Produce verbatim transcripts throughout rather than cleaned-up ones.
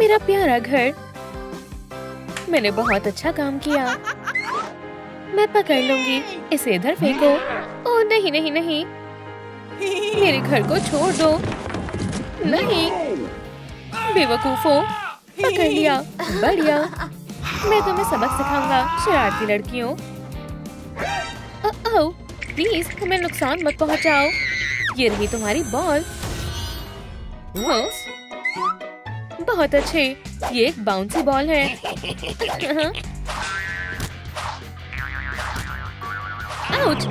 मेरा प्यारा घर। मैंने बहुत अच्छा काम किया। मैं पकड़ लूंगी। इसे इधर फेंको। ओह नहीं नहीं नहीं, मेरे घर को छोड़ दो। नहीं, बेवकूफो, पकड़ लिया। बढ़िया, मैं तुम्हें सबक सिखाऊंगा शरारती लड़कियों। ओह प्लीज हमें नुकसान मत पहुंचाओ। ये रही तुम्हारी बॉल। हाँ, बहुत अच्छे। ये एक बाउंसी बॉल है। आउच!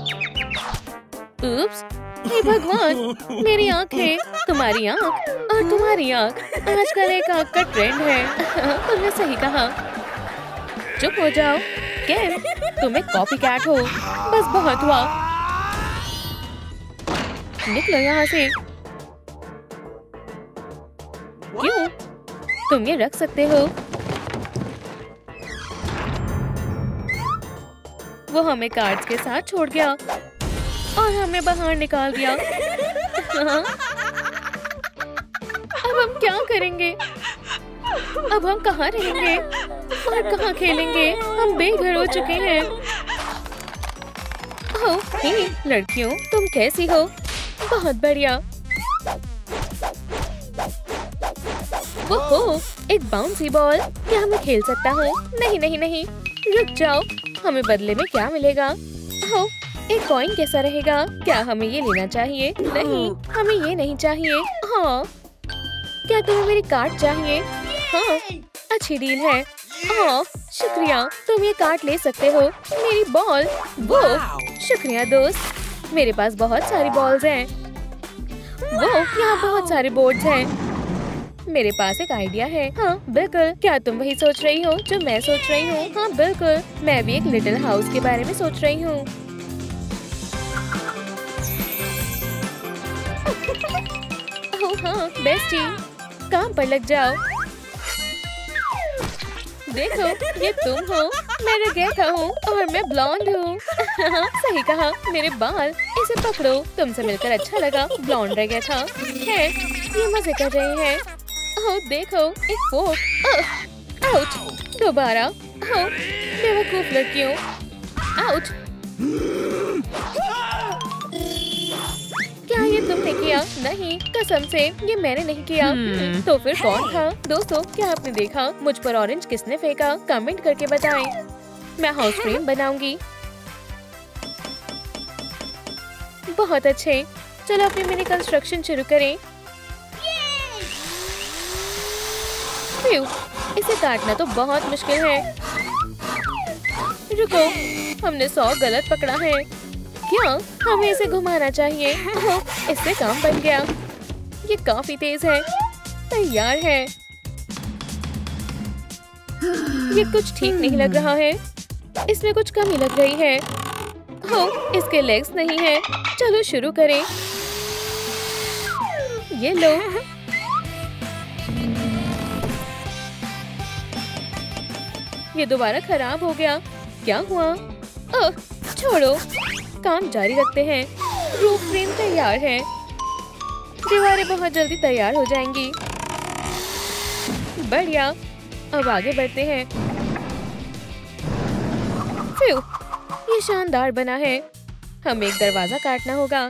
उप्स! हे भगवान, मेरी आँख है। तुम्हारी आँख और तुम्हारी आँख आजकल एक आँख का ट्रेंड है। तुमने सही कहा। चुप हो जाओ। केन, तुम एक कॉपी कैट हो। बस बहुत हुआ। निकलो यहाँ से। क्यों? तुम ये रख सकते हो। वो हमें कार्ड्स के साथ छोड़ गया और हमें बाहर निकाल दिया। अब हम क्या करेंगे? अब हम कहाँ रहेंगे और कहाँ खेलेंगे? हम बेघर हो चुके हैं। ओह, हे लड़कियों, तुम कैसी हो? बहुत बढ़िया। ओहो, एक बाउंसी बॉल। क्या मैं खेल सकता हूँ? नहीं नहीं नहीं, रुक जाओ। हमें बदले में क्या मिलेगा? ओह, एक कॉइन कैसा रहेगा? क्या हमें ये लेना चाहिए? नहीं, हमें ये नहीं चाहिए। हाँ, क्या तुम्हें मेरी कार्ड चाहिए? हाँ, अच्छी डील है। हाँ, शुक्रिया, तुम ये कार्ड ले सकते हो। मेरी बॉल। वो, शुक्रिया दोस्त। मेरे पास बहुत सारी बॉल्स हैं। वो, यहाँ बहुत सारे बोर्ड्स हैं। मेरे पास एक आइडिया है। हाँ बिल्कुल, क्या तुम वही सोच रही हो जो मैं सोच रही हूँ? हाँ बिल्कुल, मैं भी एक लिटिल हाउस के बारे में सोच रही हूँ। ओह हाँ बेस्टी, काम पर लग जाओ। देखो, ये तुम हो। मैं रगेथा हूँ और मैं ब्लॉन्ड हूँ। सही कहा, मेरे बाल। इसे पकड़ो। तुमसे मिलकर अच्छा लगा, ब्लॉन्ड रगेथा है। ये मजे कर रहे हैं। ओह देखो, एक फोक। आउच! दोबारा। ओह, बेवकूफ लड़कियों। आउच! क्या ये तुमने किया? नहीं, कसम से ये मैंने नहीं किया। hmm. तो फिर कौन था? दोस्तों, क्या आपने देखा? मुझ पर ऑरेंज किसने फेंका? कमेंट करके बताएं। मैं हाउस फ्रेम बनाऊंगी। बहुत अच्छे, चलो अपनी मिनी कंस्ट्रक्शन शुरू करें। फ्यू, इसे काटना तो बहुत मुश्किल है। रुको, हमने सौ गलत पकड़ा है। क्या हमें इसे घुमाना चाहिए? ओह, इससे काम बन गया। ये काफी तेज है। तैयार है। ये कुछ ठीक नहीं लग रहा है। इसमें कुछ कमी लग रही है। ओह, इसके लेग्स नहीं है। चलो शुरू करें। ये लो। ये दोबारा खराब हो गया। क्या हुआ? ओह, छोड़ो, काम जारी रखते हैं। रूफ फ्रेम तैयार है। दीवारें बहुत जल्दी तैयार हो जाएंगी। बढ़िया, अब आगे बढ़ते हैं। फ्यू, ये शानदार बना है। हमें एक दरवाजा काटना होगा।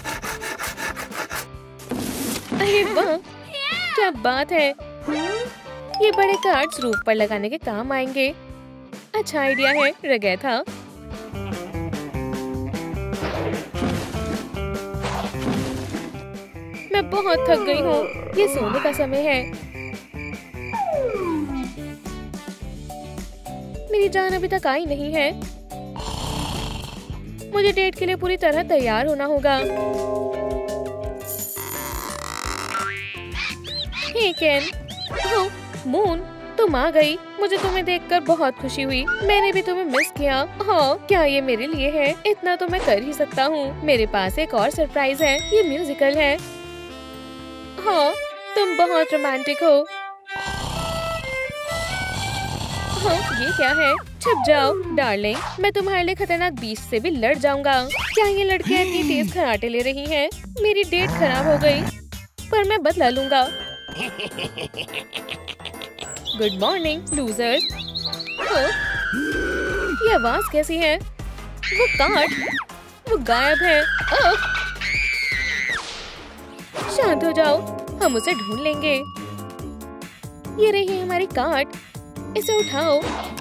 अरे वाह, क्या बात है। ये बड़े कार्ड्स रूफ पर लगाने के काम आएंगे। अच्छा आइडिया है, रगेथा। मैं बहुत थक गई हूँ। ये सोने का समय है। मेरी जान अभी तक आई नहीं है। मुझे डेट के लिए पूरी तरह तैयार होना होगा। हे केन। ओह, मून, तुम आ गई। मुझे तुम्हें देखकर बहुत खुशी हुई। मैंने भी तुम्हें मिस किया। हाँ, क्या ये मेरे लिए है? इतना तो मैं कर ही सकता हूँ। मेरे पास एक और सरप्राइज है। ये म्यूजिकल है। हाँ, तुम बहुत रोमांटिक हो। हाँ, ये क्या है? छुप जाओ डार्लिंग, मैं तुम्हारे लिए खतरनाक बीस्ट से भी लड़ जाऊंगा। क्या ये लड़कियाँ इतनी तेज खर्राटे ले रही हैं? मेरी डेट खराब हो गई, पर मैं बदला लूंगा। Good morning losers. ये आवाज कैसी है? वो कार्ड, वो गायब है। ओह! शांत हो जाओ, हम उसे ढूंढ लेंगे। ये रही हमारी कार्ड, इसे उठाओ।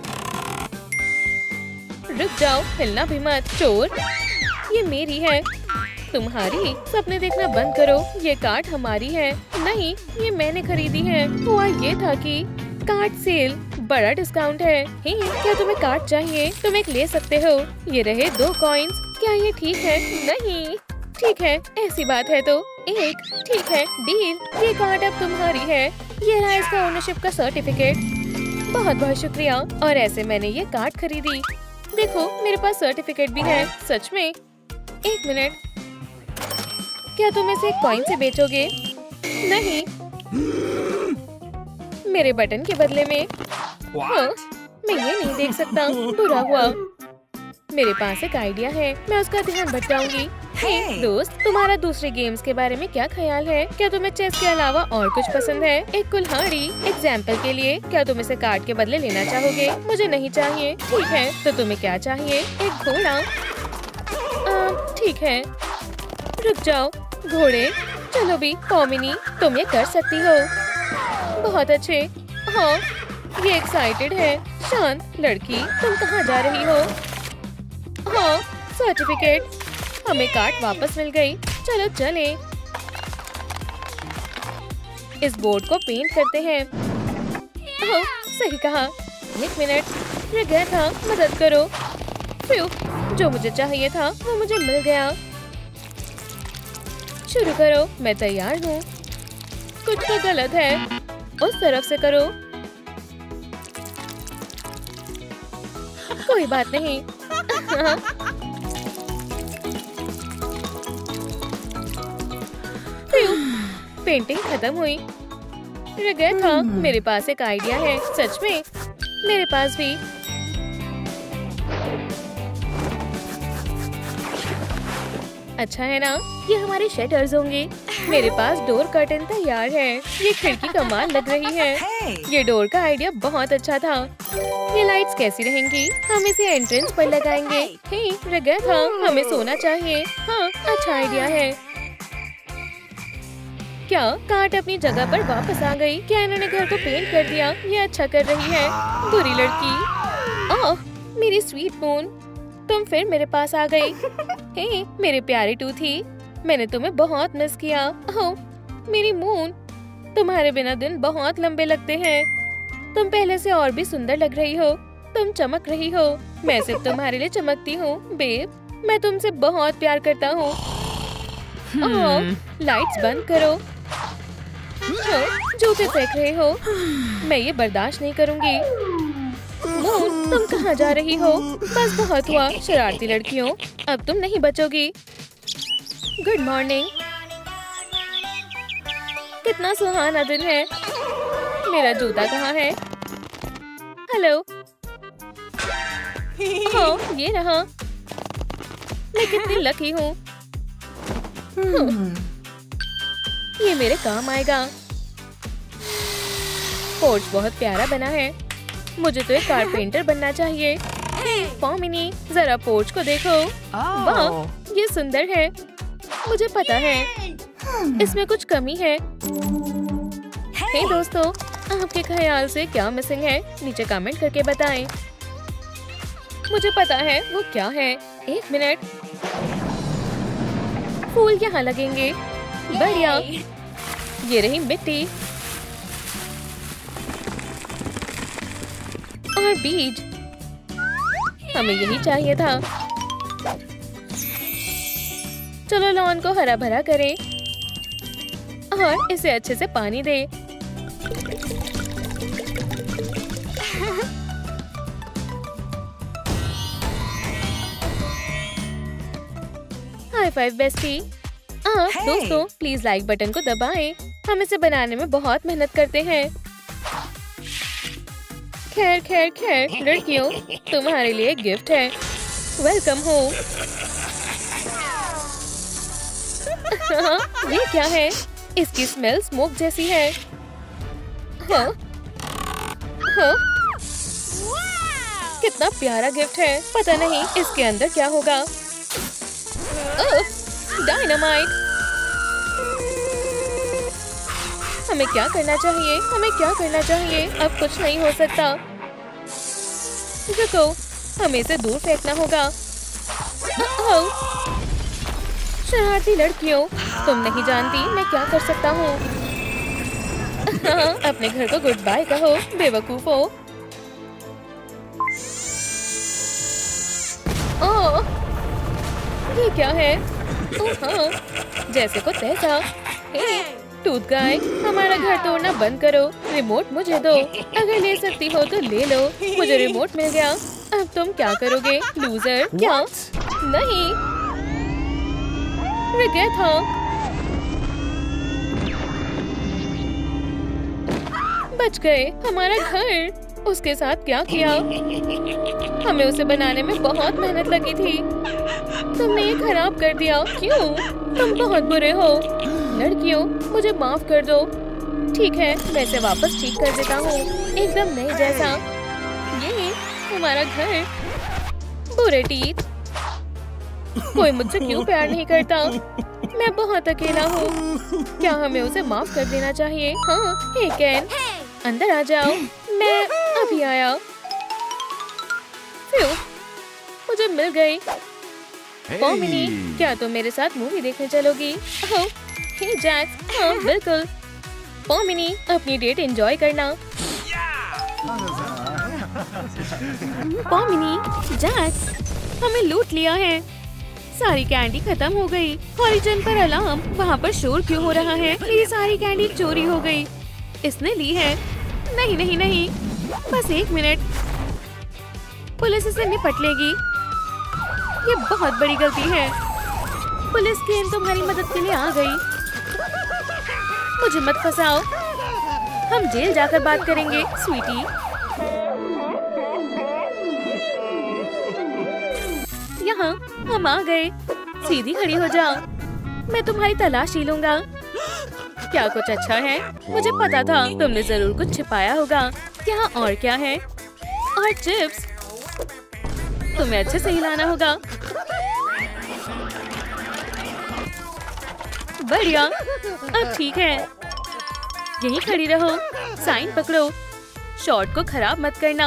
रुक जाओ, हिलना भी मत। चोर, ये मेरी है। तुम्हारी? सपने देखना बंद करो, ये कार्ड हमारी है। नहीं, ये मैंने खरीदी है। हुआ ये था कि कार्ड सेल, बड़ा डिस्काउंट है। हे, क्या तुम्हें कार्ड चाहिए? तुम एक ले सकते हो। ये रहे दो कॉइन्स। क्या ये ठीक है? नहीं ठीक है, ऐसी बात है तो एक। ठीक है, डील। ये कार्ड अब तुम्हारी है। ये रहा इसका ओनरशिप का सर्टिफिकेट। बहुत बहुत शुक्रिया। और ऐसे मैंने ये कार्ड खरीदी। देखो, मेरे पास सर्टिफिकेट भी है। सच में? एक मिनट, क्या तुम इसे एक कॉइन से बेचोगे? नहीं, मेरे बटन के बदले में। हाँ, मैं ये नहीं देख सकता। बुरा हुआ। मेरे पास एक आइडिया है, मैं उसका ध्यान भटकाऊंगी। hey, दोस्त, तुम्हारा दूसरे गेम्स के बारे में क्या ख्याल है? क्या तुम्हें चेस के अलावा और कुछ पसंद है? एक कुल्हाड़ी, एग्जाम्पल के लिए, क्या तुम इसे कार्ड के बदले लेना चाहोगे? मुझे नहीं चाहिए। ठीक है, तो तुम्हें क्या चाहिए? एक घोड़ा? ठीक है, रुक जाओ। घोड़े? चलो भी, पॉमिनी, तुम ये कर सकती हो। बहुत अच्छे। हाँ, ये एक्साइटेड है। शांत लड़की, तुम कहाँ जा रही हो? हाँ, सर्टिफिकेट। हमें कार्ड वापस मिल गई। चलो चले। इस बोर्ड को पेंट करते हैं। ओह, सही कहा। एक मिनट, रह गया था, मदद करो। फ्यू, जो मुझे चाहिए था वो मुझे मिल गया। शुरू करो, मैं तैयार हूँ। कुछ तो गलत है, उस तरफ से करो। कोई बात नहीं। पेंटिंग खत्म हुई। रह गया था। मेरे पास एक आइडिया है। सच में? मेरे पास भी। अच्छा है ना? ये हमारे शटर्स होंगे। मेरे पास डोर कर्टन तैयार है। ये खिड़की कमाल लग रही है। ये डोर का आइडिया बहुत अच्छा था। ये लाइट्स कैसी रहेंगी? हम इसे एंट्रेंस पर लगाएंगे। हे, रह गया था। हमें सोना चाहिए। हाँ, अच्छा आइडिया है। क्या कार्ड अपनी जगह पर वापस आ गई? क्या इन्होंने घर को पेंट कर दिया? ये अच्छा कर रही है। बुरी लड़की। ओह, मेरी स्वीट मून, तुम फिर मेरे पास आ गई। हे, मेरे प्यारे टूथी, मैंने तुम्हें बहुत मिस किया। ओह, मेरी मून, तुम्हारे बिना दिन बहुत लंबे लगते हैं। तुम पहले से और भी सुंदर लग रही हो। तुम चमक रही हो। मैं सिर्फ तुम्हारे लिए चमकती हूँ बेब। मैं तुमसे बहुत प्यार करता हूँ। ओह, लाइट्स बंद करो। जूते फेंक रहे हो। मैं ये बर्दाश्त नहीं करूँगी। मून, तुम कहाँ जा रही हो? बस बहुत हुआ, शरारती लड़कियों। अब तुम नहीं बचोगी। Good morning. कितना सुहाना दिन है। मेरा जूता कहाँ है? हेलो। हाँ, ये रहा। मैं कितनी लकी हूँ। ये मेरे काम आएगा। पोर्च बहुत प्यारा बना है। मुझे तो एक कारपेंटर बनना चाहिए। पॉमिनी, जरा पोर्च को देखो। वाह, ये सुंदर है। मुझे पता है इसमें कुछ कमी है। हे दोस्तों, आपके ख्याल से क्या मिसिंग है? नीचे कमेंट करके बताएं। मुझे पता है वो क्या है। एक मिनट, फूल यहाँ लगेंगे। बढ़िया। ये रही मिट्टी और बीज। हमें यही चाहिए था। चलो लॉन को हरा भरा करें और इसे अच्छे से पानी दे। High five bestie. हाँ hey. दोस्तों, प्लीज लाइक बटन को दबाएं। हम इसे बनाने में बहुत मेहनत करते हैं। खैर खैर खैर लड़कियों, तुम्हारे लिए एक गिफ्ट है। Welcome home. ये क्या है? इसकी स्मेल स्मोक जैसी है। हाँ, हाँ? कितना प्यारा गिफ्ट है। पता नहीं इसके अंदर क्या होगा। Oh, dynamite. हमें क्या करना चाहिए? हमें क्या करना चाहिए? अब कुछ नहीं हो सकता। रुको, हमें इसे दूर फेंकना होगा। ओह, शरारती लड़कियों, तुम नहीं जानती मैं क्या कर सकता हूँ। अपने घर को गुड बाय कहो, बेवकूफो। ओह, ये क्या है? ओह हाँ, जैसे को तैसा। हे, टूथ गाय, हमारा घर तोड़ना बंद करो। रिमोट मुझे दो। अगर ले सकती हो तो ले लो। मुझे रिमोट मिल गया। अब तुम क्या करोगे, लूजर? क्या? नहीं, रिग्रेट था। बच गए। हमारा घर। उसके साथ क्या किया? हमें उसे बनाने में बहुत मेहनत लगी थी। तुमने ये खराब कर दिया। क्यों? तुम बहुत बुरे हो। लड़कियों, मुझे माफ कर दो। ठीक है, मैं इसे वापस ठीक कर देता हूँ, एकदम नए जैसा। ये हमारा घर। बुरे टीथ। कोई मुझसे क्यों प्यार नहीं करता? मैं बहुत अकेला हूँ। क्या हमें उसे माफ कर देना चाहिए? हाँ, हे केन, अंदर आ जाओ। मैं अभी आया। फ्यू, मुझे मिल गई। पॉमिनी, क्या तुम मेरे साथ मूवी देखने चलोगी? ओह, हे जैक्स, हाँ बिल्कुल। पॉमिनी, अपनी डेट एंजॉय करना। पॉमिनी, जैक्स, हमें लूट लिया है। सारी कैंडी खत्म हो गई। हॉरिजन पर अलार्म। वहाँ पर शोर क्यों हो रहा है? मेरी सारी कैंडी चोरी हो गई। इसने ली है। नहीं नहीं नहीं, बस एक मिनट। पुलिस इसे निपट लेगी। ये बहुत बड़ी गलती है। पुलिस केन तुम्हारी मदद के लिए आ गई। मुझे मत फंसाओ। हम जेल जाकर बात करेंगे, स्वीटी। यहाँ हम आ गए। सीधी खड़ी हो जाओ। मैं तुम्हारी तलाश ही लूंगा। क्या कुछ अच्छा है? मुझे पता था तुमने जरूर कुछ छिपाया होगा। यहाँ और क्या है? और चिप्स। तुम्हें अच्छे से हिलाना होगा। बढ़िया, अब ठीक है। यहीं खड़ी रहो। साइन पकड़ो। शॉट को खराब मत करना।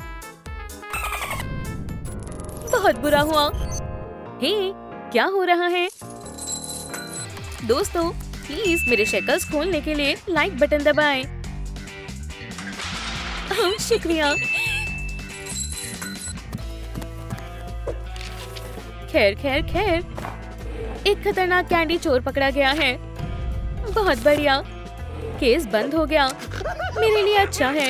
बहुत बुरा हुआ। हे, क्या हो रहा है? दोस्तों, प्लीज मेरे शेकल्स खोलने के लिए लाइक बटन दबाएं। शुक्रिया। खैर खैर खैर एक खतरनाक कैंडी चोर पकड़ा गया है। बहुत बढ़िया, केस बंद हो गया। मेरे लिए अच्छा है।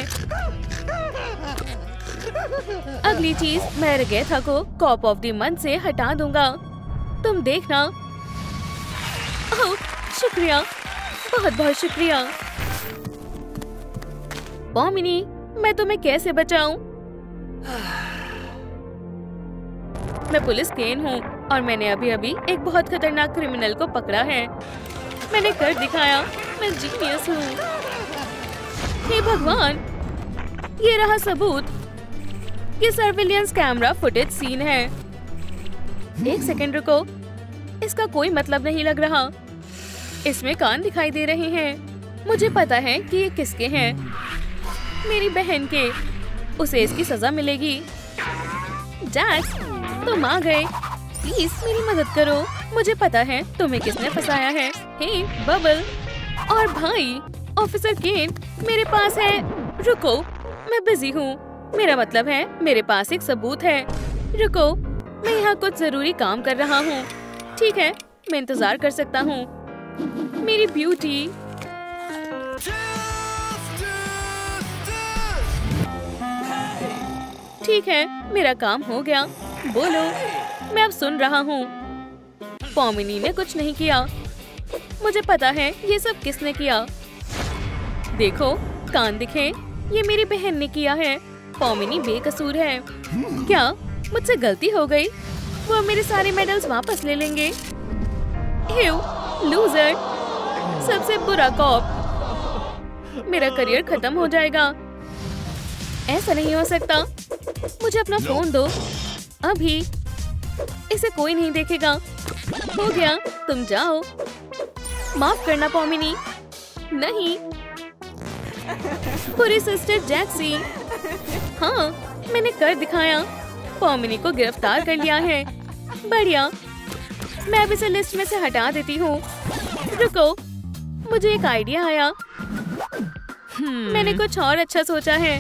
अगली चीज, मैं रेगेथा को कॉप ऑफ द मंथ से हटा दूंगा। तुम देखना। ओह, शुक्रिया, बहुत बहुत शुक्रिया। पॉमिनी, मैं तुम्हें कैसे बचाऊं? मैं पुलिस केन हूँ और मैंने अभी अभी एक बहुत खतरनाक क्रिमिनल को पकड़ा है। मैंने कर दिखाया। मैं जीनियस हूँ। हे भगवान, ये रहा सबूत। ये सर्विलियंस कैमरा फुटेज सीन है। एक सेकंड रुको, इसका कोई मतलब नहीं लग रहा। इसमें कान दिखाई दे रहे हैं। मुझे पता है कि ये किसके हैं। मेरी बहन के। उसे इसकी सजा मिलेगी। जैक्स, तुम आ गए। प्लीज मेरी मदद करो। मुझे पता है तुम्हें किसने फंसाया है। हे बबल और भाई ऑफिसर केन, मेरे पास है। रुको, मैं बिजी हूँ। मेरा मतलब है मेरे पास एक सबूत है। रुको, मैं यहाँ कुछ जरूरी काम कर रहा हूँ। ठीक है, मैं इंतजार कर सकता हूँ। मेरी ब्यूटी। ठीक है, मेरा काम हो गया। बोलो, मैं अब सुन रहा हूँ। पॉमिनी ने कुछ नहीं किया। मुझे पता है ये सब किसने किया। देखो, कान दिखे। ये मेरी बहन ने किया है। पॉमिनी बेकसूर है। क्या मुझसे गलती हो गई? वो मेरे सारे मेडल्स वापस ले लेंगे। ह्यू, लूजर, सबसे बुरा कॉप। मेरा करियर खत्म हो जाएगा। ऐसा नहीं हो सकता। मुझे अपना फोन दो अभी। इसे कोई नहीं देखेगा। हो गया, तुम जाओ। माफ करना पॉमिनी। नहीं, पूरी सिस्टर जैक्सी। हाँ, मैंने कर दिखाया। पॉमिनी को गिरफ्तार कर लिया है। बढ़िया, मैं अब इसे लिस्ट में से हटा देती हूँ। रुको, मुझे एक आइडिया आया। hmm. मैंने कुछ और अच्छा सोचा है।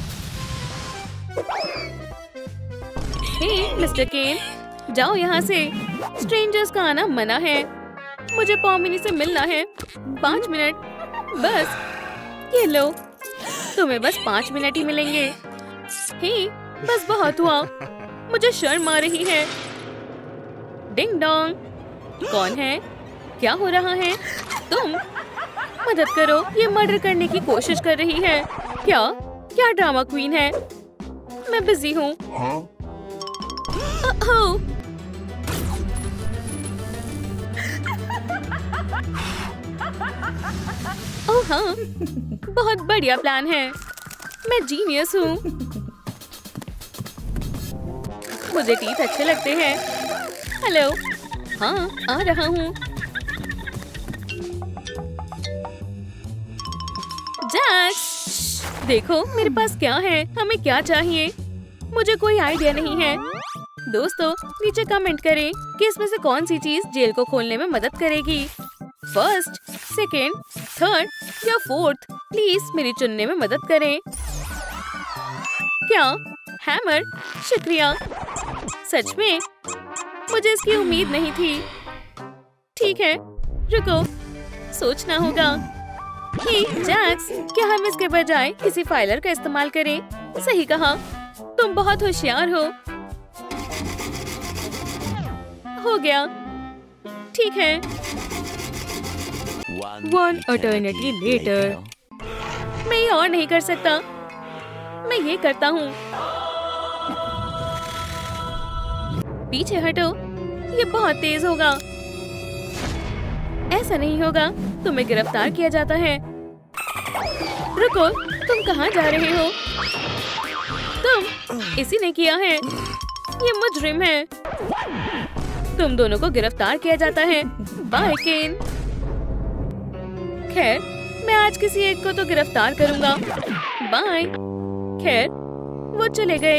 हे मिस्टर केन, जाओ यहाँ से। स्ट्रेंजर्स का आना मना है। मुझे पॉमिनी से मिलना है। पाँच मिनट बस। ये लो, तुम्हें बस पाँच मिनट ही मिलेंगे। हे, बस बहुत हुआ। मुझे शर्म आ रही है। डिंग डोंग, कौन है? क्या हो रहा है? तुम मदद करो, ये मर्डर करने की कोशिश कर रही है। क्या क्या ड्रामा क्वीन है? मैं बिजी हूँ। ओह हाँ, बहुत बढ़िया प्लान है। मैं जीनियस हूँ। मुझे टीथ अच्छे लगते हैं। हेलो, हाँ आ रहा हूँ। जैक्स, देखो मेरे पास क्या है। हमें क्या चाहिए? मुझे कोई आइडिया नहीं है। दोस्तों नीचे कमेंट करें कि इसमें से कौन सी चीज जेल को खोलने में मदद करेगी। फर्स्ट, सेकेंड, थर्ड या फोर्थ। प्लीज मेरी चुनने में मदद करें। क्या? हैमर? शुक्रिया। सच में मुझे इसकी उम्मीद नहीं थी। ठीक है, रुको, सोचना होगा। हे जैक्स, क्या हम इसके बजाय किसी फाइलर का इस्तेमाल करें? सही कहा, तुम बहुत होशियार हो। हो गया, ठीक है। One eternity later. मैं ये और नहीं कर सकता। मैं ये करता हूँ। पीछे हटो, ये बहुत तेज होगा। ऐसा नहीं होगा, तुम्हें गिरफ्तार किया जाता है। रुको, तुम कहाँ जा रहे हो? तुम, इसी ने किया है। ये मुजरिम है। तुम दोनों को गिरफ्तार किया जाता है। By Ken. खैर, मैं आज किसी एक को तो गिरफ्तार करूंगा। बाय। खैर, वो चले गए।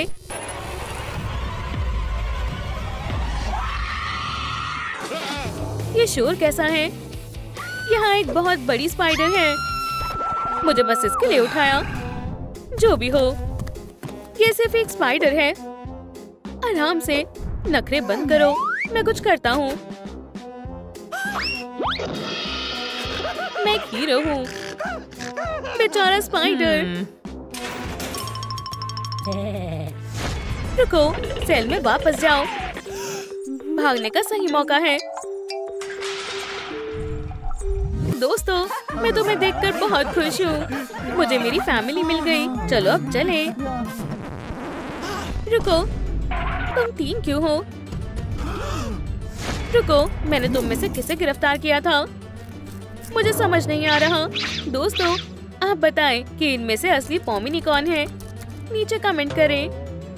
ये शोर कैसा है? यहाँ एक बहुत बड़ी स्पाइडर है। मुझे बस इसके लिए उठाया। जो भी हो, ये सिर्फ एक स्पाइडर है। आराम से, नखरे बंद करो। मैं कुछ करता हूँ। मैं एक हीरो हूँ। बेचारा स्पाइडर। रुको, सेल में वापस जाओ। भागने का सही मौका है। दोस्तों, मैं तुम्हें देखकर बहुत खुश हूँ। मुझे मेरी फैमिली मिल गई। चलो अब चले। रुको, तुम तीन क्यों हो? रुको, मैंने तुम में से किसे गिरफ्तार किया था? मुझे समझ नहीं आ रहा। दोस्तों, आप बताएं कि इनमें से असली पॉमिनी कौन है? नीचे कमेंट करें।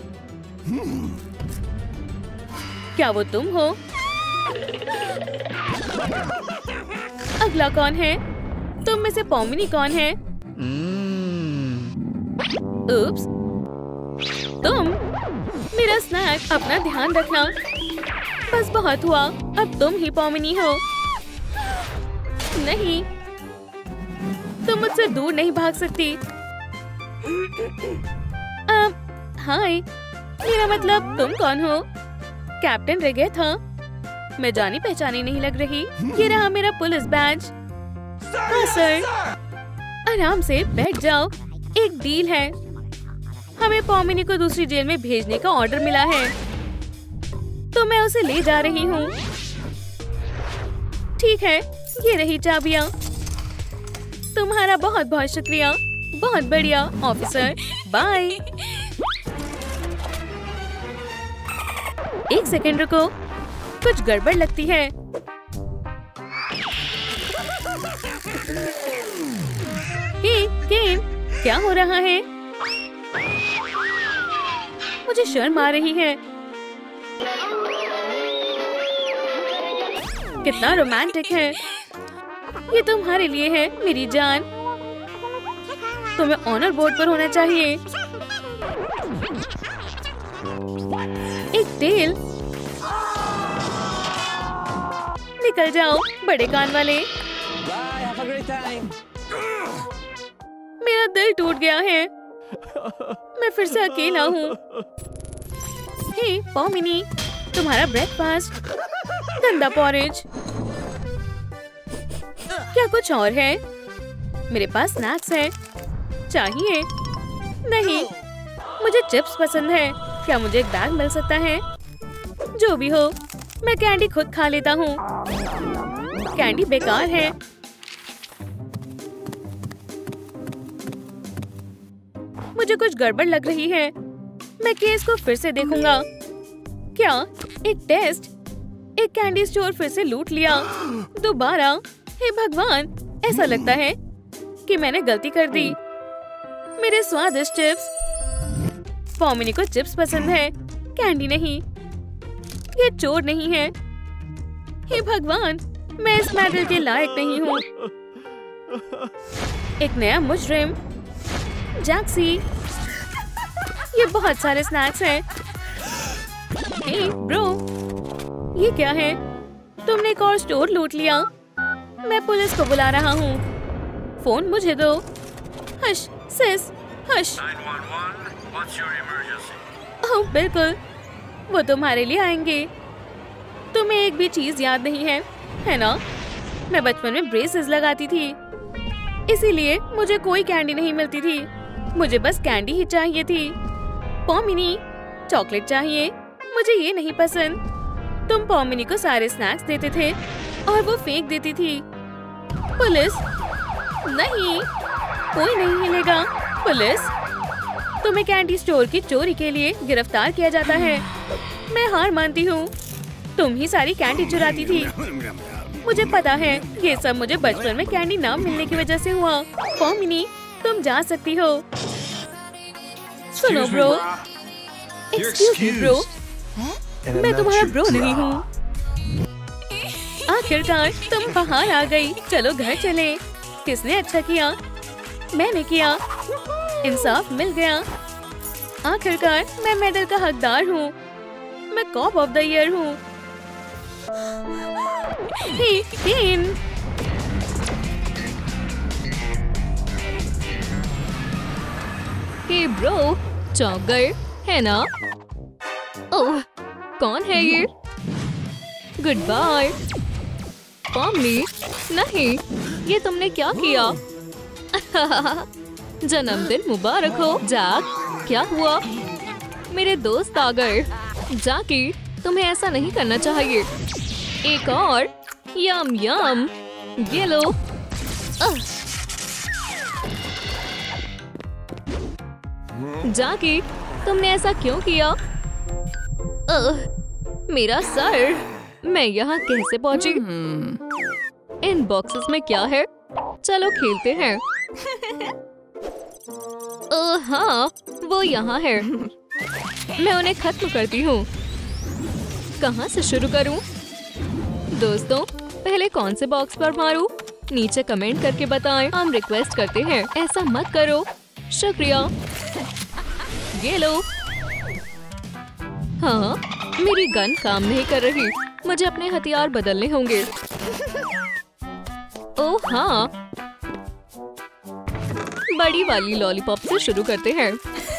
क्या वो तुम हो? अगला कौन है? तुम में से पॉमिनी कौन है? उप्स, तुम। मेरा स्नैक, अपना ध्यान रखना। बस बहुत हुआ, अब तुम ही पॉमिनी हो। नहीं, तुम मुझसे दूर नहीं भाग सकती। आ, हाय, मेरा मतलब तुम कौन हो? कैप्टन रेगेथा। मैं जानी पहचानी नहीं लग रही। ये रहा मेरा पुलिस बैज। हाँ सर। आराम से बैठ जाओ। एक डील है। हमें पॉमिनी को दूसरी जेल में भेजने का ऑर्डर मिला है, तो मैं उसे ले जा रही हूँ। ठीक है, ये रही चाबियाँ। तुम्हारा बहुत बहुत शुक्रिया। बहुत बढ़िया ऑफिसर। बाय। एक सेकंड रुको, कुछ गड़बड़ लगती है। हे केन, क्या हो रहा है? मुझे शर्म आ रही है। कितना रोमांटिक है। ये तुम्हारे लिए है मेरी जान। तुम्हें ऑनर बोर्ड पर होना चाहिए। एक तेल। निकल जाओ बड़े कान वाले। मेरा दिल टूट गया है। मैं फिर से अकेला हूँ। हे पॉमिनी, तुम्हारा ब्रेकफास्ट। गंदा पॉरेज। क्या कुछ और है? मेरे पास स्नैक्स है। चाहिए? नहीं, मुझे चिप्स पसंद है। क्या मुझे एक बैग मिल सकता है? जो भी हो, मैं कैंडी खुद खा लेता हूँ। कैंडी बेकार है। मुझे कुछ गड़बड़ लग रही है। मैं केस को फिर से देखूंगा। क्या एक टेस्ट? एक कैंडी स्टोर फिर से लूट लिया। दोबारा? हे भगवान, ऐसा लगता है कि मैंने गलती कर दी। मेरे स्वादिष्ट चिप्स। पॉमिनी को चिप्स पसंद है, कैंडी नहीं। ये चोर नहीं है। हे भगवान, मैं इस मेडल के लायक नहीं हूँ। एक नया मुजरिम, जैक्सी। ये बहुत सारे स्नैक्स हैं। हे ब्रो, ये क्या है? तुमने एक और स्टोर लूट लिया। मैं पुलिस को बुला रहा हूँ। फोन मुझे दो। हश सिस, हश। ओह बिल्कुल, वो तुम्हारे लिए आएंगे। तुम्हें एक भी चीज याद नहीं है, है ना? मैं बचपन में ब्रेसेस लगाती थी, इसीलिए मुझे कोई कैंडी नहीं मिलती थी। मुझे बस कैंडी ही चाहिए थी। पॉमिनी, चॉकलेट चाहिए। मुझे ये नहीं पसंद। तुम पॉमिनी को सारे स्नैक्स देते थे और वो फेंक देती थी। पुलिस? नहीं, कोई नहीं हिलेगा। पुलिस? तुम्हें कैंडी स्टोर की चोरी के लिए गिरफ्तार किया जाता है। मैं हार मानती हूँ। तुम ही सारी कैंडी चुराती थी। मुझे पता है, ये सब मुझे बचपन में कैंडी ना मिलने की वजह से हुआ। पॉमिनी, तुम जा सकती हो। सुनो ब्रो। एक्सक्यूज मी ब्रो, मैं तुम्हारा ब्रो नहीं हूँ। आखिरकार तुम बाहर आ गई। चलो घर चले। किसने अच्छा किया? मैंने किया। इंसाफ मिल गया। आखिरकार मैं मेडल का हकदार हूँ। मैं कॉप ऑफ द ईयर हूँ। हे केन, हे ब्रो, चौंक गए है ना? ओह, कौन है ये? Good bye. पॉमनी, नहीं, ये तुमने क्या किया? जन्मदिन मुबारक हो। जैक, क्या हुआ? मेरे दोस्त आ गए। जैकी, तुम्हें ऐसा नहीं करना चाहिए। एक और। यम यम, ये लो। जैकी, तुमने ऐसा क्यों किया? अह, मेरा सर। मैं यहाँ कैसे पहुँची? इन बॉक्सेस में क्या है? चलो खेलते हैं। ओह हाँ, वो यहाँ है। मैं उन्हें खत्म करती हूँ। कहाँ से शुरू करूँ? दोस्तों, पहले कौन से बॉक्स पर मारूं? नीचे कमेंट करके बताएं। हम रिक्वेस्ट करते हैं, ऐसा मत करो। शुक्रिया। ये लो। हाँ, मेरी गन काम नहीं कर रही। मुझे अपने हथियार बदलने होंगे। ओह हाँ, बड़ी वाली लॉलीपॉप से शुरू करते हैं।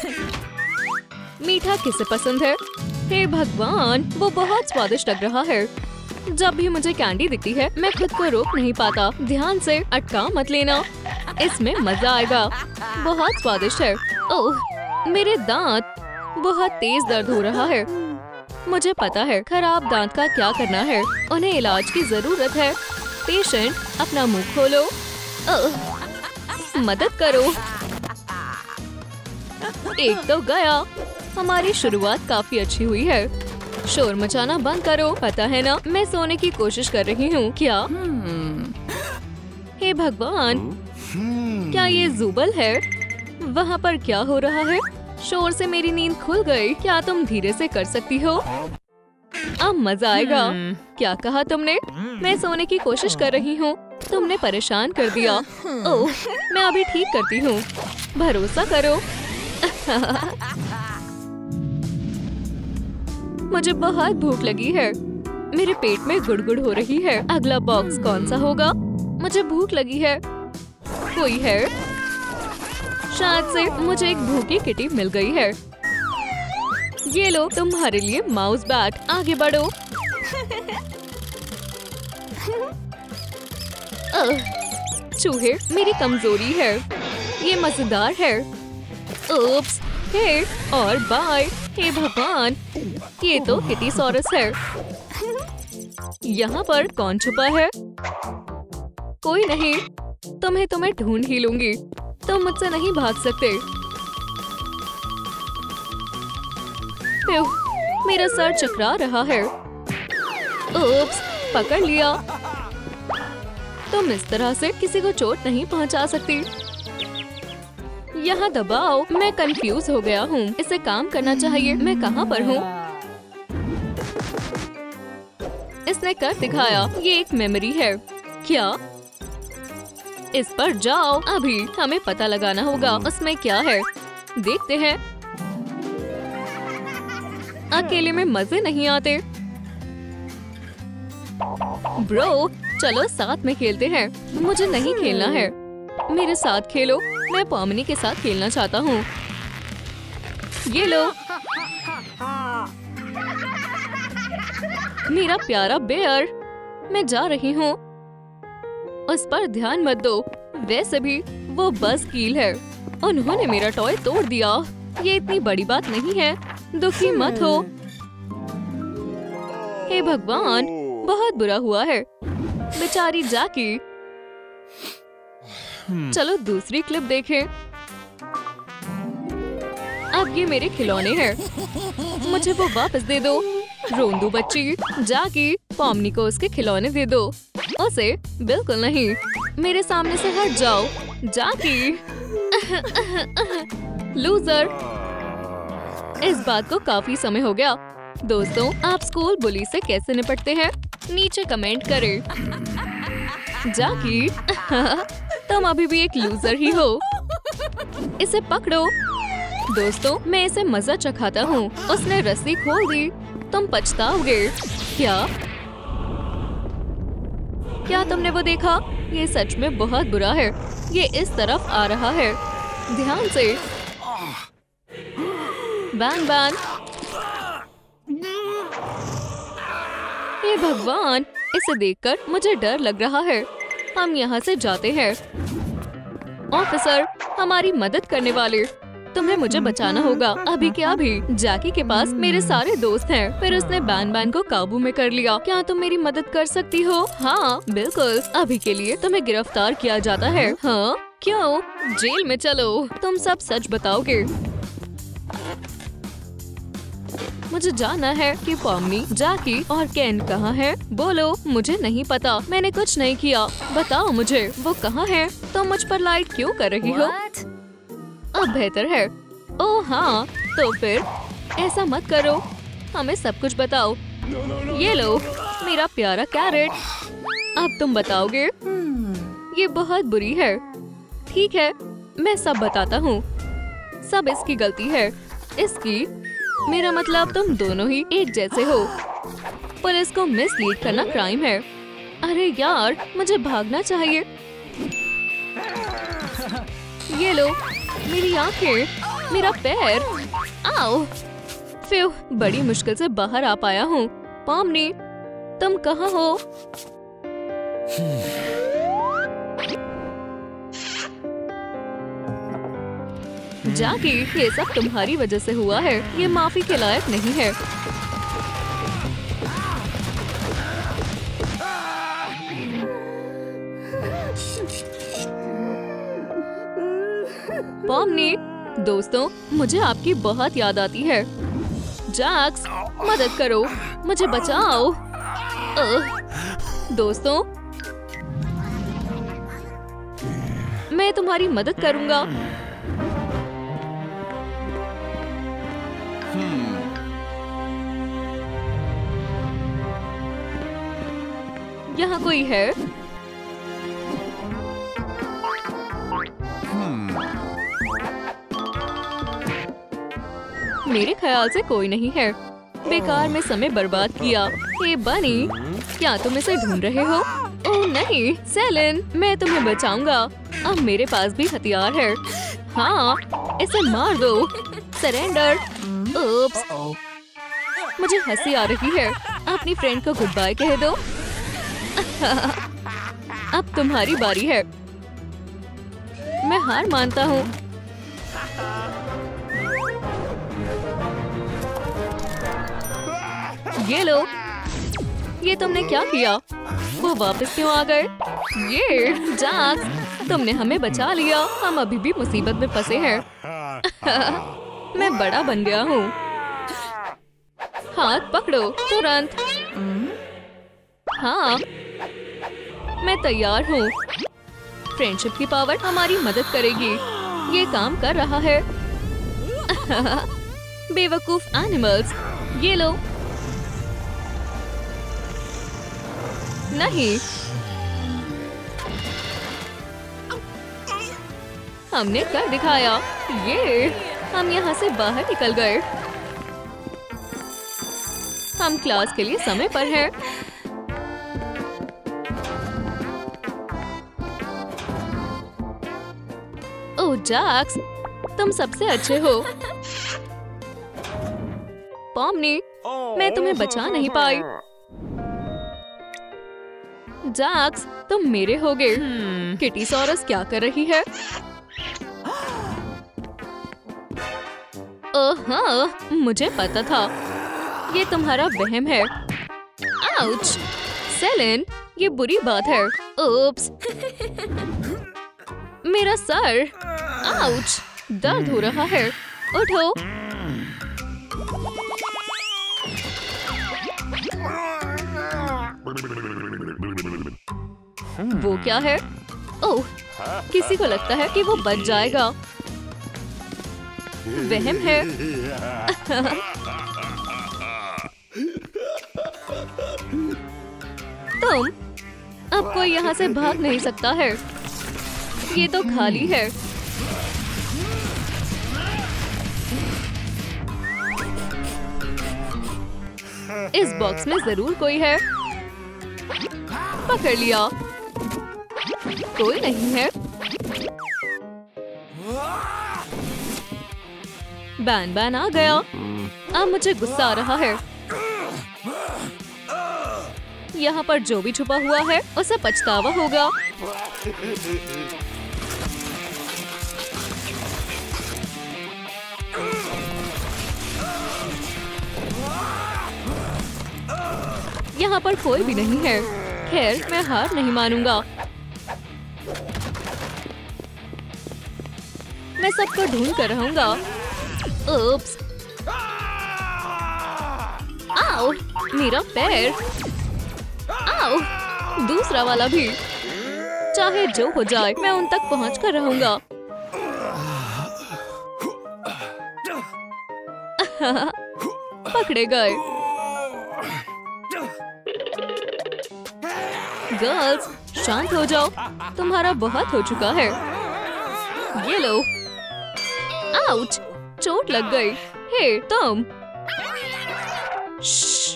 मीठा किसे पसंद है? हे भगवान, वो बहुत स्वादिष्ट लग रहा है। जब भी मुझे कैंडी दिखती है, मैं खुद को रोक नहीं पाता। ध्यान से, अटका मत लेना। इसमें मजा आएगा। बहुत स्वादिष्ट है। ओह, मेरे दांत। बहुत तेज दर्द हो रहा है। मुझे पता है खराब दांत का क्या करना है। उन्हें इलाज की जरूरत है। पेशेंट, अपना मुंह खोलो। ओह, मदद करो। एक तो गया। हमारी शुरुआत काफी अच्छी हुई है। शोर मचाना बंद करो। पता है ना, मैं सोने की कोशिश कर रही हूँ। क्या? हे भगवान, क्या ये जुबल है? वहाँ पर क्या हो रहा है? शोर से मेरी नींद खुल गई। क्या तुम धीरे से कर सकती हो? अब मजा आएगा। क्या कहा तुमने? मैं सोने की कोशिश कर रही हूँ। तुमने परेशान कर दिया। ओह, मैं अभी ठीक करती हूँ। भरोसा करो। मुझे बहुत भूख लगी है। मेरे पेट में गुड़गुड़ हो रही है। अगला बॉक्स कौन सा होगा? मुझे भूख लगी है। कोई है? शायद से मुझे एक भूखी किटी मिल गई है। ये लो तुम्हारे लिए माउस बैट। आगे बढ़ो। अह, चूहे मेरी कमजोरी है। ये मजेदार है। उप्स, हे और बाय। हे भगवान, ये तो किटीसॉरस है। यहाँ पर कौन छुपा है? कोई नहीं। तुम्हें तुम्हें ढूंढ ही लूंगी। तुम मुझसे नहीं भाग सकते। मेरा सर चकरा रहा है। उप्स, पकड़ लिया। तुम इस तरह से किसी को चोट नहीं पहुंचा सकती। यहाँ दबाओ। मैं कंफ्यूज हो गया हूँ। इसे काम करना चाहिए। मैं कहाँ पर हूँ? इसने कर दिखाया। ये एक मेमोरी है। क्या? इस पर जाओ। अभी हमें पता लगाना होगा उसमें क्या है। देखते हैं। अकेले में मजे नहीं आते। ब्रो, चलो साथ में खेलते हैं। मुझे नहीं खेलना है। मेरे साथ खेलो। मैं पॉमनी के साथ खेलना चाहता हूँ। ये लो। मेरा प्यारा बेयर। मैं जा रही हूँ। उस पर ध्यान मत दो। वैसे भी वो बस कील है। उन्होंने मेरा टॉय तोड़ दिया। ये इतनी बड़ी बात नहीं है। दुखी मत हो। हे भगवान, बहुत बुरा हुआ है। बेचारी जैकी। चलो दूसरी क्लिप देखें। अब ये मेरे खिलौने हैं। मुझे वो वापस दे दो। रोंदू बच्ची। जैकी, पॉमनी को उसके खिलौने दे दो। उसे बिल्कुल नहीं। मेरे सामने से हट जाओ। जैकी। लूजर। इस बात को काफी समय हो गया। दोस्तों, आप स्कूल बुली से कैसे निपटते हैं? नीचे कमेंट करें। जैकी, तुम अभी भी एक लूजर ही हो। इसे पकड़ो। दोस्तों, मैं इसे मजा चखाता हूँ। उसने रस्सी खोल दी। तुम पछताओगे। क्या? क्या तुमने वो देखा? ये सच में बहुत बुरा है। ये इस तरफ आ रहा है। ध्यान से। Bang bang. हे भगवान, इसे देखकर मुझे डर लग रहा है। हम यहाँ से जाते हैं। ऑफिसर, हमारी मदद करने वाले। तुम्हें मुझे बचाना होगा। अभी क्या अभी। जैकी के पास मेरे सारे दोस्त हैं। फिर उसने बैन बैन को काबू में कर लिया। क्या तुम मेरी मदद कर सकती हो? हाँ, बिल्कुल। अभी के लिए तुम्हें गिरफ्तार किया जाता है। हाँ? क्यों? जेल में चलो। तुम सब सच बताओगे। मुझे जानना है कि पॉमनी, जैकी और केन कहाँ हैं? बोलो। मुझे नहीं पता। मैंने कुछ नहीं किया। बताओ मुझे, वो कहाँ हैं? तुम मुझ पर लाइट क्यों कर रही हो? अब बेहतर है। ओह हाँ, तो फिर ऐसा मत करो। हमें सब कुछ बताओ। ये लो, मेरा प्यारा कैरेट। अब तुम बताओगे? ये बहुत बुरी है। ठीक है, मैं सब बताता हूँ। सब इसकी गलती है। इसकी? मेरा मतलब तुम दोनों ही एक जैसे हो। पुलिस को मिसलीड करना क्राइम है। अरे यार, मुझे भागना चाहिए। ये लो, मेरी आंखें, मेरा पैर। आओ। फिर बड़ी मुश्किल से बाहर आ पाया हूँ। पॉमनी, तुम कहाँ हो? जैकी, ये सब तुम्हारी वजह से हुआ है। ये माफी के लायक नहीं है। पॉमनी, दोस्तों, मुझे आपकी बहुत याद आती है। जैक्स, मदद करो, मुझे बचाओ। अह, दोस्तों, मैं तुम्हारी मदद करूंगा। यहाँ कोई है? मेरे ख्याल से कोई नहीं है। बेकार में समय बर्बाद किया। हे बनी, क्या तुम इसे ढूंढ रहे हो? ओह नहीं, सेलिन, मैं तुम्हें बचाऊंगा। अब मेरे पास भी हथियार है। हाँ, इसे मार दो। सरेंडर। उप्स, मुझे हंसी आ रही है। अपनी फ्रेंड को गुड बाय कह दो। अब तुम्हारी बारी है। मैं हार मानता हूँ। ये लो। ये तुमने क्या किया? वो वापस क्यों आ गए? ये जैक्स, तुमने हमें बचा लिया। हम अभी भी मुसीबत में फंसे हैं। मैं बड़ा बन गया हूँ। हाथ पकड़ो तुरंत। हाँ, मैं तैयार हूँ। फ्रेंडशिप की पावर हमारी मदद करेगी। ये काम कर रहा है। बेवकूफ एनिमल्स, ये लो। नहीं, हमने कर दिखाया। ये हम यहाँ से बाहर निकल गए। हम क्लास के लिए समय पर हैं। ओह जैक्स, तुम सबसे अच्छे हो। पॉमनी, मैं तुम्हें बचा नहीं पाई। जैक्स, तुम मेरे होगे। किटी सॉरस क्या कर रही है? ओह हाँ, मुझे पता था। ये तुम्हारा वहम है। आउच! सेलिन, ये बुरी बात है। ओप्स! मेरा सर! आउच! दर्द हो रहा है। उठो। वो क्या है? ओह, किसी को लगता है कि वो बच जाएगा। वहम है। तुम, अब कोई यहाँ से भाग नहीं सकता है। ये तो खाली है। इस बॉक्स में जरूर कोई है। पकड़ लिया। कोई नहीं है। बैन बैन आ गया। अब मुझे गुस्सा आ रहा है। यहाँ पर जो भी छुपा हुआ है उसे पछतावा होगा। यहाँ पर कोई भी नहीं है। खैर, मैं हार नहीं मानूंगा। मैं सबको ढूंढ कर रहूंगा। उप्स! आओ, मेरा पैर! आओ, दूसरा वाला भी। चाहे जो हो जाए, मैं उन तक पहुंच कर रहूंगा। पकड़े गए। गर्ल्स, शांत हो जाओ। तुम्हारा बहुत हो चुका है। ये लो। आउच! चोट लग गई। हे तुम! श्श!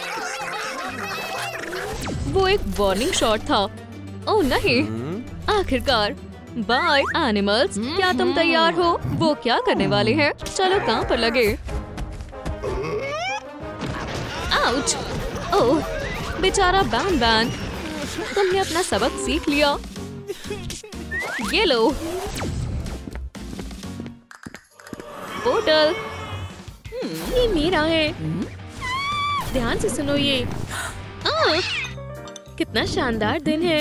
वो एक वार्निंग शॉट था। ओह नहीं! आखिरकार। बाय एनिमल्स, क्या तुम तैयार हो? वो क्या करने वाले हैं? चलो काम पर लगे। आउच! ओह, बेचारा बैन बैन। तुमने अपना सबक सीख लिया। ये लो। बोतल। ये मेरा है। ध्यान से सुनो ये। आ, कितना शानदार दिन है।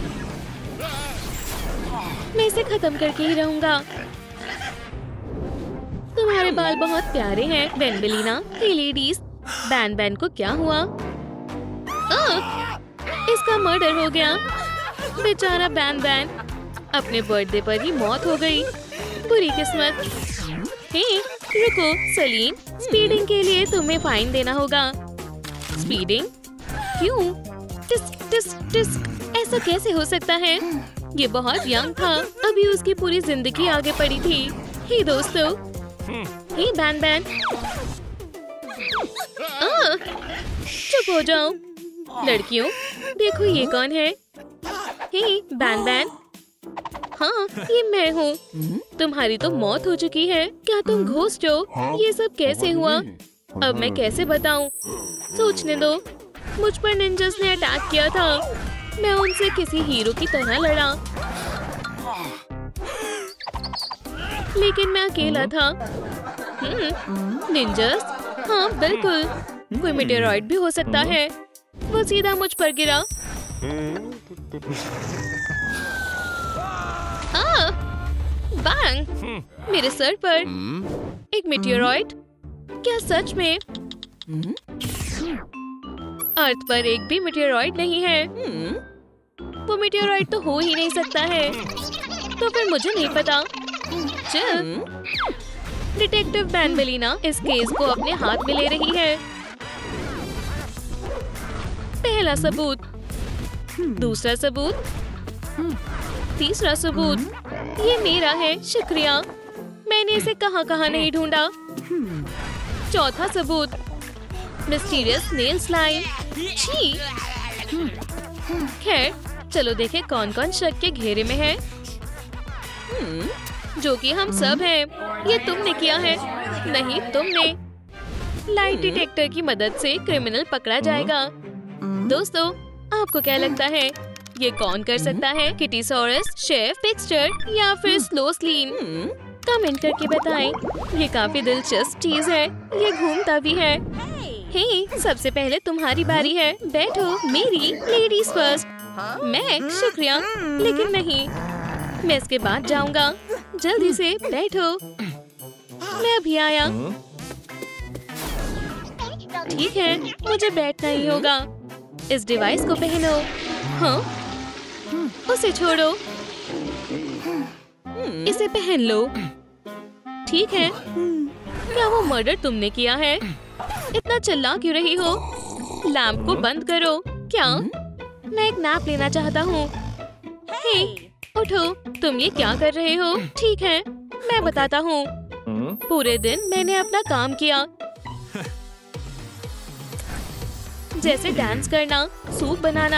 मैं इसे खत्म करके ही रहूंगा। तुम्हारे बाल बहुत प्यारे हैं, Banbaleena. Hey ladies, Banban को क्या हुआ? आ, इसका मर्डर हो गया। बेचारा बैन बैन, अपने बर्थडे पर ही मौत हो गई। बुरी किस्मत। हे, रुको सलीन, स्पीडिंग के लिए तुम्हें फाइन देना होगा। स्पीडिंग? क्यों? टिस टिस टिस। ऐसा कैसे हो सकता है? ये बहुत यंग था, अभी उसकी पूरी जिंदगी आगे पड़ी थी। हे दोस्तों, हे बैन बैन, आ, चुप हो जाओ। लड़कियों देखो ये कौन है? हे बैन बैन, हाँ ये मैं हूँ। तुम्हारी तो मौत हो चुकी है, क्या तुम घोस्ट हो? ये सब कैसे हुआ? अब मैं कैसे बताऊँ? सोचने दो। मुझ पर निंजास ने अटैक किया था, मैं उनसे किसी हीरो की तरह लड़ा, लेकिन मैं अकेला था। Hmm, ninjas? हाँ बिल्कुल, कोई मेटेरॉइड भी हो सकता है। वो सीधा मुझ पर गिरा। हाँ, बैंग, मेरे सर पर एक मेटेरॉइड। क्या सच में? अर्थ पर एक भी मेटेरॉइड नहीं है। वो मेटेरॉइड तो हो ही नहीं सकता है। तो फिर मुझे नहीं पता। चल, डिटेक्टिव बैनबेलिना इस केस को अपने हाथ में ले रही है। पहला सबूत, दूसरा सबूत, तीसरा सबूत, ये मेरा है। शुक्रिया, मैंने इसे कहाँ कहाँ नहीं ढूंढा। चौथा सबूत, मिस्टीरियस नेल स्लाइम। छी। खैर, चलो देखें कौन कौन शक के घेरे में है। जो कि हम सब हैं। ये तुमने किया है। नहीं, तुमने। लाइट डिटेक्टर की मदद से क्रिमिनल पकड़ा जाएगा। दोस्तों, आपको क्या लगता है ये कौन कर सकता है? किटीसॉरस, शेफ फिक्स्चर या फिर स्लो स्लीन? कमेंट करके बताएं। ये काफी दिलचस्प चीज है। ये घूमता भी है। हे, सबसे पहले तुम्हारी बारी है। बैठो। मेरी लेडीज फर्स्ट। मैं? शुक्रिया, लेकिन नहीं, मैं इसके बाद जाऊंगा। जल्दी से बैठो। मैं अभी आया। ठीक है, मुझे बैठना ही होगा। इस डिवाइस को पहनो। हाँ, उसे छोड़ो। इसे पहन लो। ठीक है। क्या वो मर्डर तुमने किया है? इतना चिल्ला क्यों रही हो? लैंप को बंद करो। क्या? मैं एक नैप लेना चाहता हूँ। हे, उठो। तुम ये क्या कर रहे हो? ठीक है, मैं बताता हूँ। पूरे दिन मैंने अपना काम किया, जैसे डांस करना, सूप बनाना।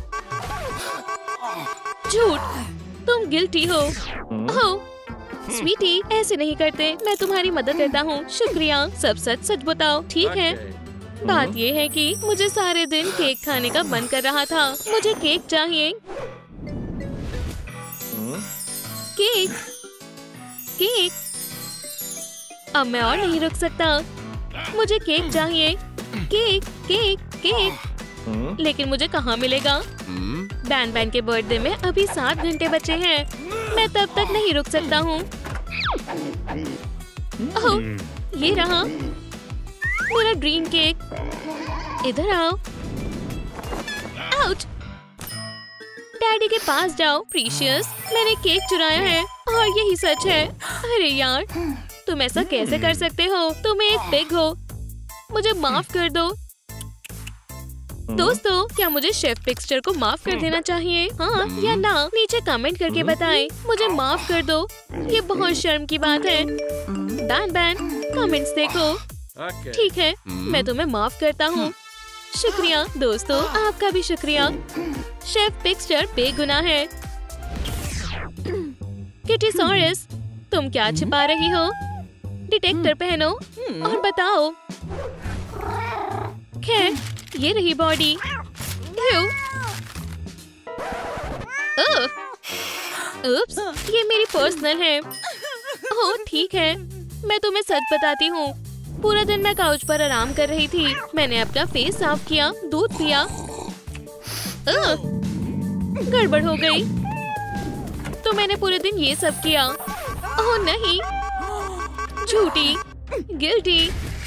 झूठ, तुम गिल्टी हो। ओह, स्वीटी, ऐसे नहीं करते। मैं तुम्हारी मदद करता हूँ। शुक्रिया। सब सच सच बताओ। ठीक है। बात ये है कि मुझे सारे दिन केक खाने का मन कर रहा था। मुझे केक चाहिए। Cake, cake. अब मैं और नहीं रुक सकता। मुझे केक चाहिए। Cake, cake, cake. लेकिन मुझे कहाँ मिलेगा? बैन बैन के बर्थडे में अभी सात घंटे बचे हैं। मैं तब तक नहीं रुक सकता हूँ। ओह, ये रहा मेरा ड्रीम केक। इधर आओ। आउच। डैडी के पास जाओ। प्रीशियस, मैंने केक चुराया है और यही सच है। अरे यार, तुम ऐसा कैसे कर सकते हो? तुम एक पिग हो। मुझे माफ कर दो। दोस्तों, क्या मुझे शेफ फिक्स्चर को माफ कर देना चाहिए? हाँ या ना? नीचे कमेंट करके बताएं। मुझे माफ कर दो। ये बहुत शर्म की बात है। बैन बैन, कमेंट्स देखो। ठीक है, मैं तुम्हें माफ करता हूँ। शुक्रिया दोस्तों, आपका भी शुक्रिया। शेफ फिक्स्चर बेगुनाह है। किटीसॉरस, तुम क्या छिपा रही हो? डिटेक्टर पहनो और बताओ। खैर, ये रही बॉडी। उप्स, ये मेरी पर्सनल है। ओह ठीक है, मैं तुम्हें सच बताती हूँ। पूरा दिन मैं काउच पर आराम कर रही थी। मैंने अपना फेस साफ किया, दूध पिया। गड़बड़ हो गई, तो मैंने पूरे दिन ये सब किया। ओह नहीं, झूठी, गिल्टी।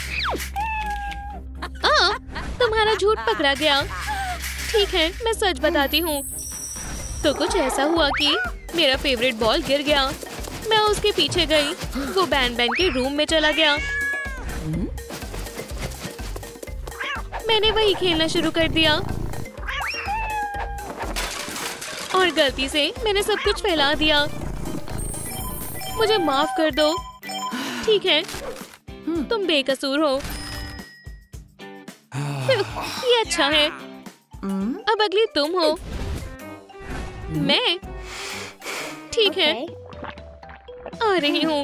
आ, तुम्हारा झूठ पकड़ा गया। ठीक है, मैं सच बताती हूँ। तो कुछ ऐसा हुआ कि मेरा फेवरेट बॉल गिर गया। मैं उसके पीछे गई। वो बैन बैन के रूम में चला गया। मैंने वही खेलना शुरू कर दिया। और गलती से मैंने सब कुछ फैला दिया। मुझे माफ कर दो। ठीक है, तुम बेकसूर हो। ये अच्छा है। अब अगली तुम हो। मैं? ठीक है, आ रही हूँ।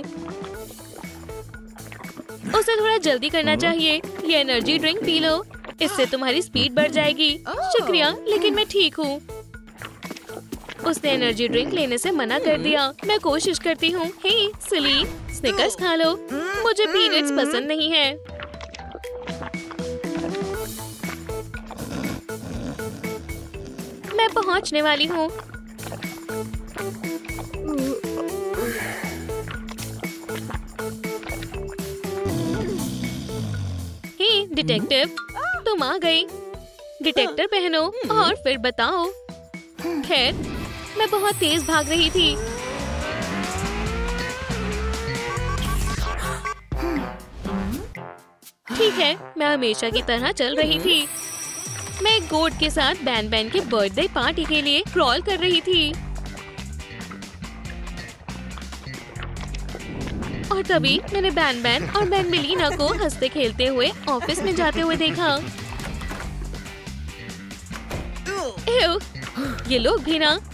उसे थोड़ा जल्दी करना चाहिए। ये एनर्जी ड्रिंक पी लो, इससे तुम्हारी स्पीड बढ़ जाएगी। शुक्रिया, लेकिन मैं ठीक हूँ। उसने एनर्जी ड्रिंक लेने से मना कर दिया। मैं कोशिश करती हूँ। हे सिली, स्निकर्स खा लो। मुझे पीनट्स पसंद नहीं है। मैं पहुँचने वाली हूँ। हे डिटेक्टिव, तुम आ गई। डिटेक्टर पहनो और फिर बताओ। खैर, मैं बहुत तेज भाग रही थी। ठीक है, मैं हमेशा की तरह चल रही थी। मैं एक गोट के साथ बैन बैन के बर्थडे पार्टी के लिए क्रॉल कर रही थी। और तभी मैंने बैन बैन और बैन मेलिना को हंसते खेलते हुए ऑफिस में जाते हुए देखा। एव, ये लोग भी ना